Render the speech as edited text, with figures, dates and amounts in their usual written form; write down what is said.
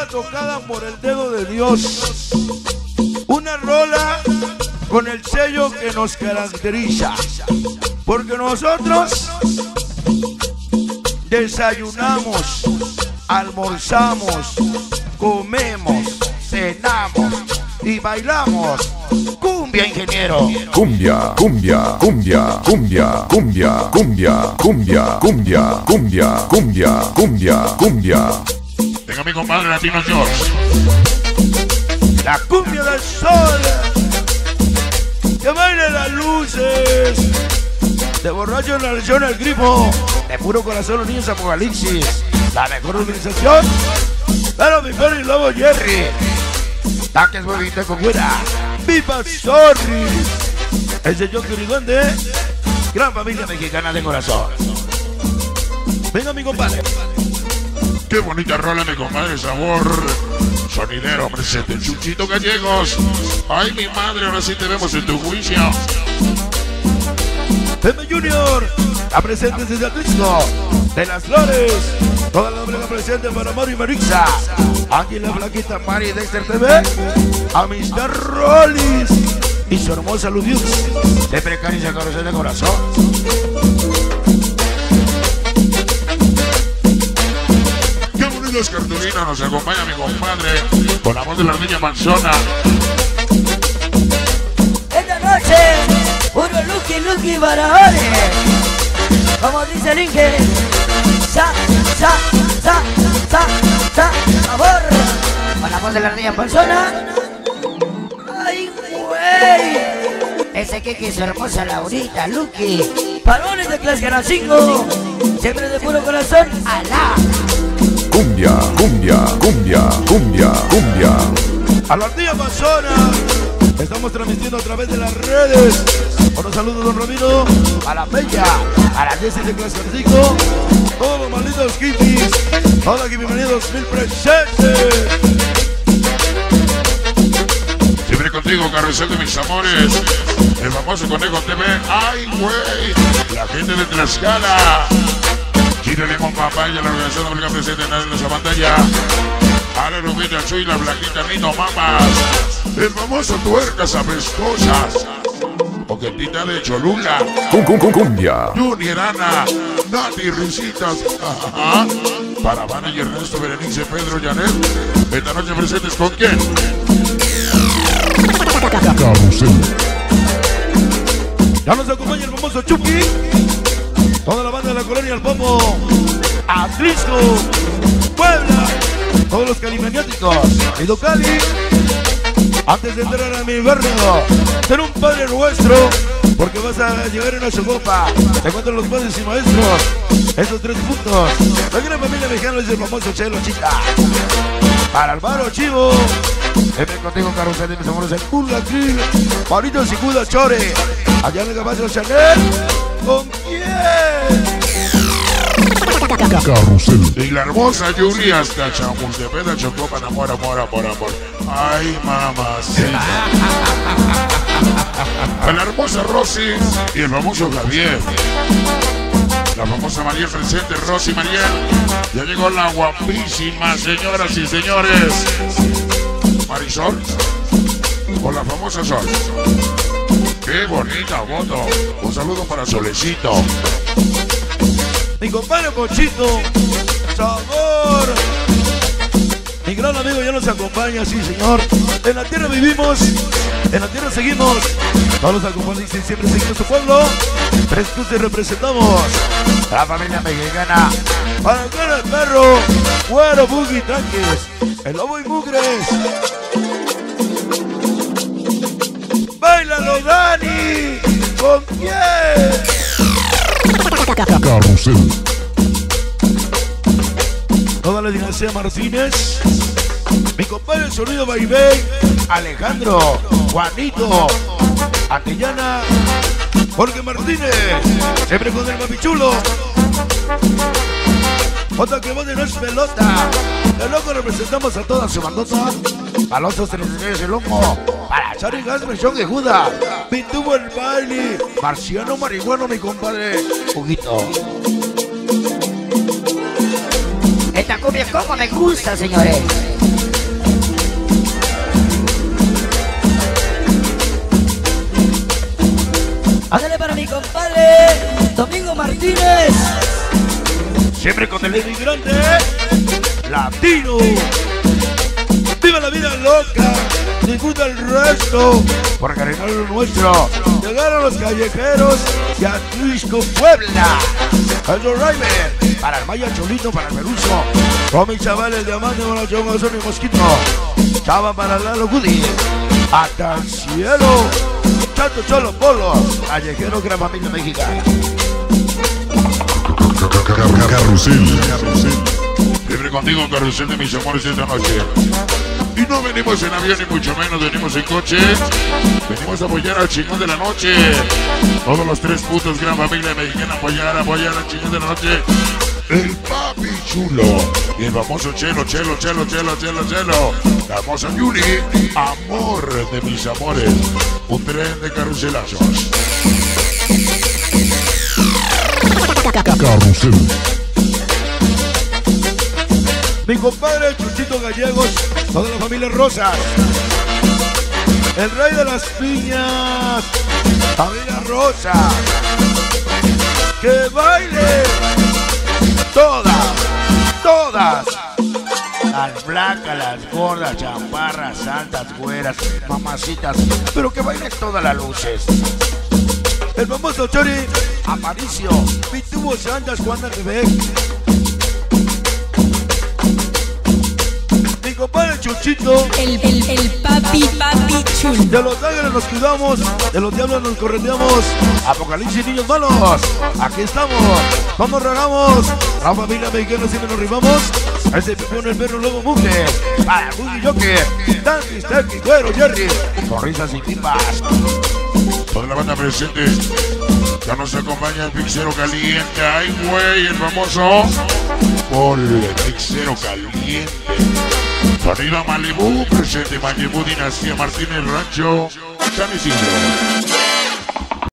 tocada por el dedo de Dios. Una rola con el sello que nos caracteriza. Porque nosotros desayunamos, almorzamos, comemos, cenamos y bailamos cumbia, ingeniero. Cumbia, cumbia, cumbia, cumbia, cumbia, cumbia, cumbia, cumbia, cumbia, cumbia, cumbia, cumbia. Venga mi compadre Latino George. La cumbia del sol. Que baile las luces. De borracho en la lesión al grifo. De puro corazón los niños apocalipsis. La mejor organización. Pero mi perro y lobo Jerry. Taques huevita con fuera. Viva Sorry. El señor Quiriduende. Gran familia mexicana de corazón. Venga mi compadre. Qué bonita rola mi compadre, sabor sonidero, presente Chuchito Gallegos. Ay mi madre, ahora sí te vemos en tu juicio. Pepe Junior, la presente desde Atlisco, de las Flores. Toda la obra presente para Mario y Marixa. Aquí la flaquita Mari Dexter TV. Amistad Rollis. Y su hermosa Ludiux. De precaria carrocera de corazón. Qué bonitas cartulinas nos acompaña mi compadre. Con la voz de la niña Manzona. Esta noche, puro Lucky Barahone. Como dice el Inge. Sabor. Con la voz de la niña persona. Ay, güey. Ese que es hermosa Laurita, Lucky. Parones de clase Canal 5. Siempre de puro corazón. Alá. Cumbia, cumbia, cumbia, cumbia, cumbia. A la tía Amazona. Estamos transmitiendo a través de las redes. Unos saludos, don Ramiro. A la Bella. A la Jessie de clase 5. Todos los malditos hippies. Hola, que bienvenidos mil presentes. Siempre contigo, carrusel de mis amores. El famoso Conejo TV. Ay, güey. La gente de Tlaxcala. Chile Limón Papaya, la organización obliga presente en nuestra pantalla. Ale Rubita Chuy, la blanquita Nino Mamas. El famoso Tuercas Apestosas. Poquetita de Cholula. Cumbia. Junior Ana. Nati Risitas. Para Vana y Ernesto, Berenice, Pedro, Janet. Esta noche presentes con quién. Carrusel. Ya nos acompaña el famoso Chucky. Toda la banda de la colonia El Pomo. Atlisco. Puebla. Todos los calimaniáticos. Edo Cali. Antes de entrar a mi barrio, ser un padre nuestro, porque vas a llegar en una chocopa. Te encuentran los padres y maestros. Esos 3 puntos. La gran familia mexicana es el famoso Chelo Chica. Para Álvaro Chivo. Siempre contigo, carrusel de mis amores, el Pula Grill. Marito Sicuda Chore. Allá en el caballo Chanel. ¿Con quién? Carrusel. Y la hermosa Julia hasta Chapultepec, Chocopa, amor. Ay, mamacita. A la hermosa Rosy y el famoso Javier. La famosa Mariel presente, Rosy Mariel. Ya llegó la guapísima, señoras y señores. Marisol. Con la famosa Sol. Qué bonita foto. Un saludo para Solecito. Mi compadre Pochito, sabor. Mi gran amigo ya nos acompaña, sí señor. En la tierra vivimos, en la tierra seguimos. Todos los acompañantes siempre seguimos su pueblo. Prestos y representamos a la familia mexicana. Para cara el perro, güero, buggy, tanques, el lobo y mugres. ¡Báilalo, Dani! ¿Con quién? Carrusel. Toda la dinastía Martínez. Mi compadre el sonido Baibey. Alejandro. Juanito. Antillana. Jorge Martínez. Siempre con el papichulo. Otra que de no es pelota. De loco representamos a toda su bandota. A los 33 el lomo. Para Charlie Gasman, John de Juda. Pintuvo el baile. Marciano marihuano, mi compadre. Juguito. Esta cumbia como me gusta, señores. Siempre con el inmigrante latino. Viva la vida loca, disfruta el resto, porque reinar lo nuestro. Llegaron los callejeros y a Atlisco, Puebla. El Driver, para el Maya Cholito, para el Peruso. Con mis chavales, Diamante, Bonachón, Ozón y Mosquito. Chava para Lalo Goody. Hasta el cielo. Chato Cholo Polo, callejero, gran familia mexicana. Carrusel. Libre contigo, carrusel de mis amores esta noche. Y no venimos en avión ni mucho menos, venimos en coche. Venimos a apoyar al chingón de la noche. Todos los 3 putos, gran familia mexicana, apoyar al chingón de la noche. El papi chulo. Y el famoso Chelo. La famosa Yuri. Amor de mis amores. Un tren de carruselazos. Carrusel. Mi compadre Chuchito Gallegos, toda la familia Rosas. El rey de las piñas, familia Rosa. Que baile todas. Las blancas, las gordas, chaparras, santas, güeras, mamacitas. Pero que bailen todas las luces. El famoso Chori Aparicio, Pitubo Santas, Juan de Rebeck. Mi compadre Chuchito, el papi chulo. de los ángeles nos cuidamos, de los diablos nos correteamos. Apocalipsis, niños malos, aquí estamos, cuando regamos. La familia mexicana siempre nos rimamos. Ese pipión, el perro, luego bucle. Para Boogie Joker, Tantis, Tequi, Güero, Jerry, con risas y pipas. Toda la banda presente. Ya nos acompaña el Pixero Caliente. Ay, güey, el famoso Paul, el Pixero Caliente. Sonido Malibu, presente Malibu, Dinastía Martínez, Rancho, San Isidro.